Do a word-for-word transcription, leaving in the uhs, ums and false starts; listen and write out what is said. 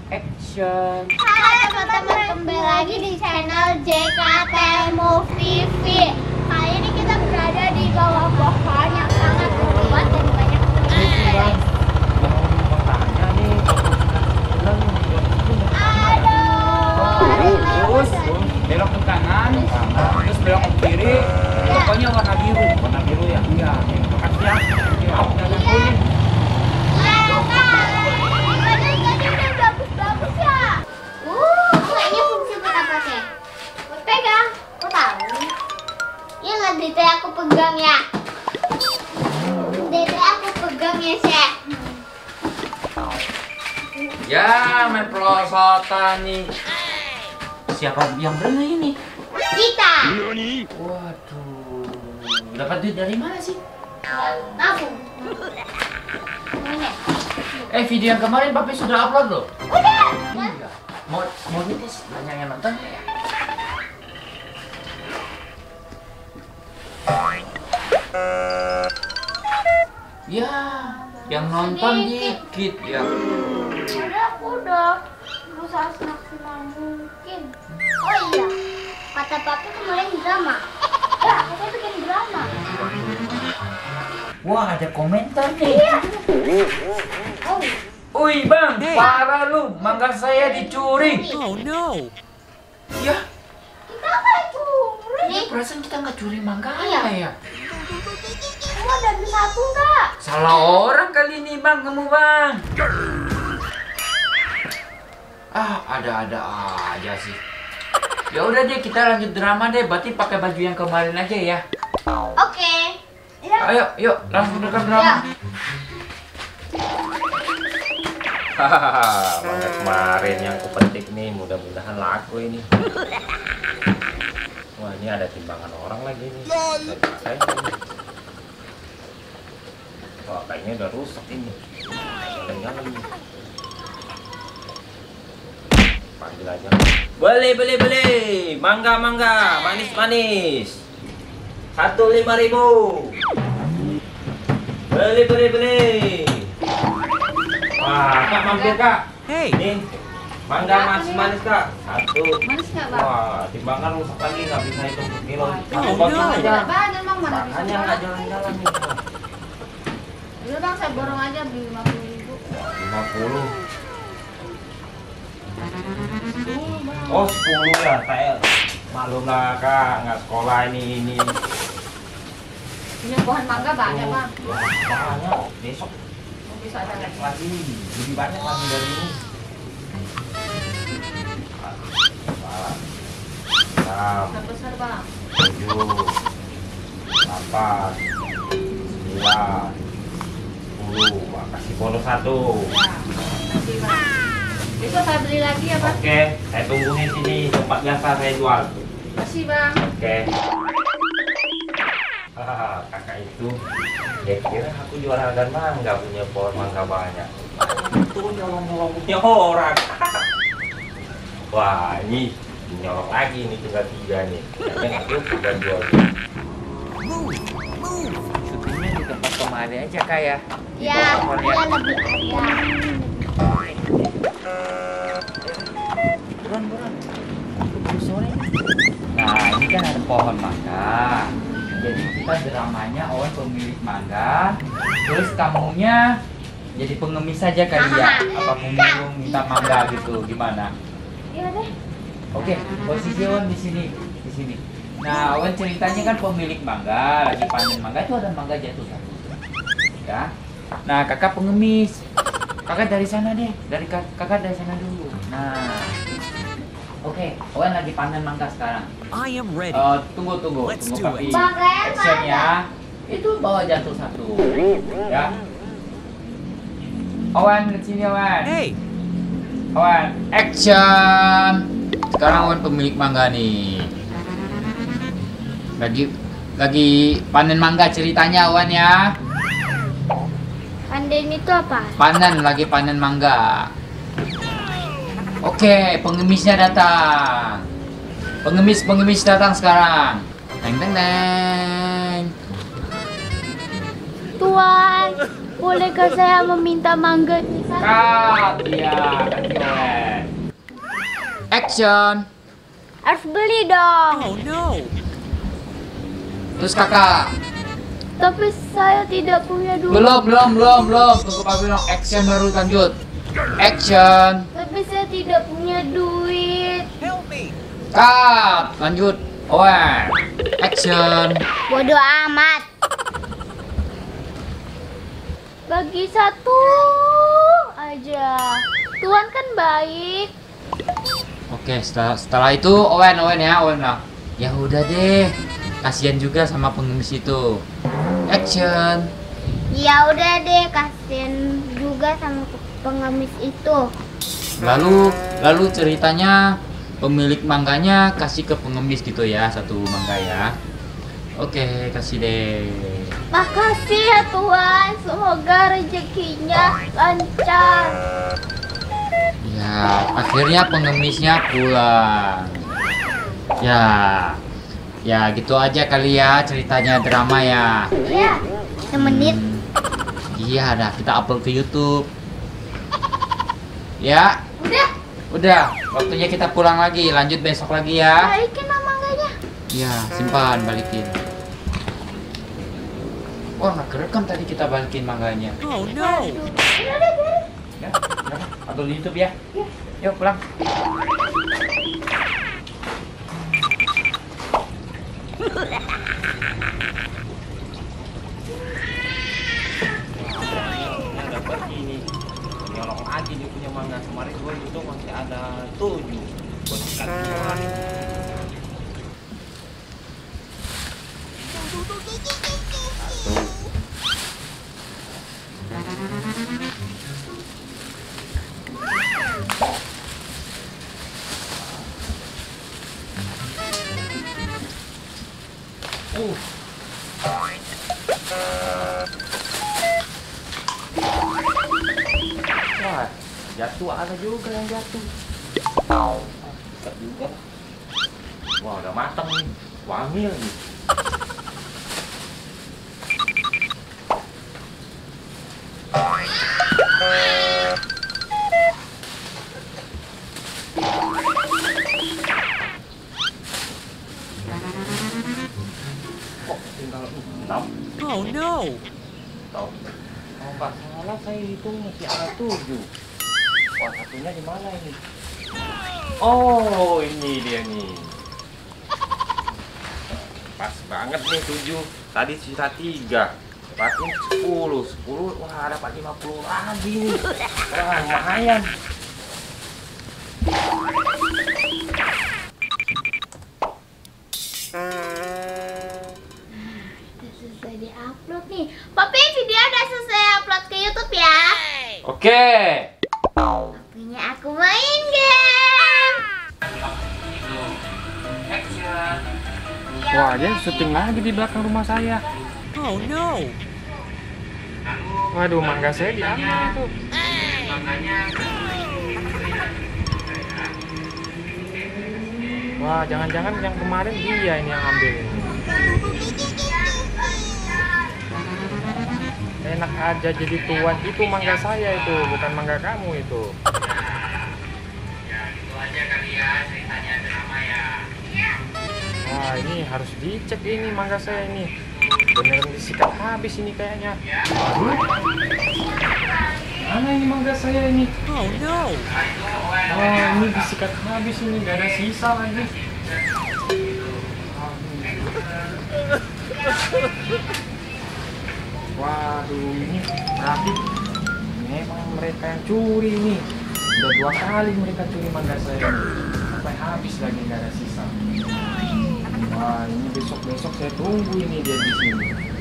Action. Hai teman-teman, kembali lagi di channel J K T Movie T V. Kali ini kita berada di bawah pohon yang sangat luas dan banyak teman. Tanya nih. Aduh. Terus belok ke kanan, terus belok ke kiri. Pokoknya warna biru, warna biru ya. Iya. Makasih ya. Iya. Jangan kuning. Bagus ya. Uh, kayaknya fungsi buat apa sih? Buat pegang. Kok tahu? Iya nggak Dede aku pegang ya. Dede aku pegang ya Chef. Ya, main pelosotan nih. Siapa yang beli ini? Kita. Waduh. Dapat duit dari mana sih? Nabung. Ini. Eh, video yang kemarin Papi sudah upload loh. Udah. Iya. Mau mau dites banyak yang nonton ya? Ya, yang nonton dikit ya. Udah, aku udah berusaha semaksimal mungkin. Oh iya, kata papi kemarin drama. Ya, aku bikin drama. Wah, ada komentar nih. Iya. Oh, Wih bang, parah lu, mangga saya dicuri. Oh no. Ya, kita nggak curi. perasaan kita nggak curi mangga Iya. ya. Kamu ada di satu nggak? Salah orang kali ini bang, kamu bang. Ah, ada-ada aja sih. Ya udah deh, kita lanjut drama deh. Berarti pakai baju yang kemarin aja ya. Oke. Ya. Ayo, yuk, langsung rekam drama. Ya. Hahaha, mangga kemarin yang kupetik nih, mudah-mudahan laku ini. Wah, ini ada timbangan orang lagi nih. Kayak ini. Wah, kayaknya udah rusak ini. Jalan-jalan nih. Panggil aja. Beli, beli, beli. Mangga, mangga, manis, manis. Satu lima ribu. Beli, beli, beli. Wah, kak mampir kak. Hey. Nih, mangga manis manis kak. Satu. Manis nggak bang? Wah, timbangan rusak lagi nggak bisa hitung kilo. Satu Oh, botol no. aja. Banyak bang, mana bisa Makanya nggak jalan-jalan nih. Udah bang, saya borong aja beli lima puluh ribu. Lima puluh. Oh, sepuluh ya. Saya maklum lah kak, nggak sekolah ini ini. Punya pohon mangga banyak bang. Ya, banyak. Besok Bisa ada lagi. lagi, lebih banyak lagi dari ini. Enam, Besar besar bang. tujuh, delapan, sembilan, sepuluh. Wah, kasih bonus satu. Ya, nanti bang. Besok saya beli lagi ya bang. Oke, saya tunggu di sini. Tempat biasa saya jual. Makasih bang. Oke. Hahaha, kakak itu dia kira aku jual harga mangga, punya pohon mangga banyak. Itu nyolong-nyolong punya orang. Wah, ini nyolong lagi, ini tinggal tiga nih. Kayaknya aku udah jual. Syutingnya di tempat kemarin aja kak ya. Di Ya, bawah pohon dia ya. lebih ada. Buruan, buruan. Sore. Nah, ini kan ada pohon mangga. Jadi kita dramanya Owen pemilik mangga, terus kamunya jadi pengemis saja kali ya. Apa pemulung minta mangga gitu, gimana? Iya deh. Oke, posisi Owen di sini, di sini. Nah, Owen ceritanya kan pemilik mangga, lagi panen mangga itu ada mangga jatuh satu. Ya. Nah, kakak pengemis. Kakak dari sana deh, dari kak- kakak dari sana dulu. Nah. Oke, Owen lagi panen mangga sekarang. I am ready. Eh, tunggu tunggu, Let's tunggu do papi. it. Bang, keren Action banget. ya. Itu bawa jatuh satu. Ya. Owen ke sini Owen. Hey. Owen, action. Sekarang Owen pemilik mangga nih. Lagi lagi panen mangga ceritanya Owen ya. Anden itu apa? Panen lagi panen mangga. Oke, pengemisnya datang. Pengemis-pengemis datang sekarang. Teng teng teng. Tuan, bolehkah saya meminta mangga di sana? Kap, iya, kasih Owen. Action. Harus beli dong. Terus kakak. Tapi saya tidak punya duit. Belum, belum, belum, belum. Tunggu Pak bilang action baru lanjut. Action. Tapi saya tidak punya duit. Cut. Lanjut. Owen. Action. Bodoh amat. Bagi satu aja. Tuhan kan baik. Oke, setelah, setelah itu Owen, Owen ya, Owen lah. Ya udah deh. Kasihan juga sama pengemis itu. Action. Ya udah deh, kasihan juga sama pengemis itu. Lalu, lalu ceritanya pemilik mangganya kasih ke pengemis gitu ya, satu mangga ya. Oke, kasih deh. Makasih ya Tuhan, semoga rezekinya lancar. Ya, akhirnya pengemisnya pulang. Ya, ya gitu aja kali ya ceritanya drama ya. Iya, semenit. Hmm, iya, dah kita upload ke YouTube. Ya, Udah, udah. Waktunya kita pulang lagi. Lanjut besok lagi ya. balikin lah mangganya. Ya, simpan, balikin. Wah, nggak kerekam tadi kita balikin mangganya. Oh no. Udah deh, biarin. Ya, udah, upload di YouTube ya. Yuk pulang. Dapat ini nyolong lagi dia punya mangga. Kemarin gue itu masih ada tujuh buat ikan orang. Uh. Wah, jatuh ada juga yang jatuh. Dekat juga. Wah, udah matang nih. Wangi lagi. Kok tinggal enam? Oh no! Tahu? Kalau nggak salah saya hitung masih ada tujuh. Wah, satunya di mana ini? Oh, ini dia nih. Pas banget nih tujuh. Tadi sisa tiga. Dapatnya sepuluh. Sepuluh. Wah, dapat lima puluh lagi nih. Wah, lumayan. Udah selesai di-upload nih. Papi, video udah selesai upload ke YouTube ya. Oke. Papinya aku main game. Wah, dia syuting lagi di belakang rumah saya. Oh no! Waduh, mangga saya diambil itu. Wah, jangan-jangan yang kemarin dia ini yang ambil ini. Enak aja jadi tuan. Itu mangga saya itu, bukan mangga kamu itu. Wah, ini harus dicek ini mangga saya ini. Beneran disikat habis ini kayaknya. Waduh. Mana ini mangga saya ini? Oh no! Wah, ini disikat habis ini, gak ada sisa lagi. Waduh, ini berarti memang mereka yang curi ini. Udah dua kali mereka curi mangga saya ini. Sampai habis lagi gak ada sisa. Wah, ini besok-besok saya tunggu ini dia di sini.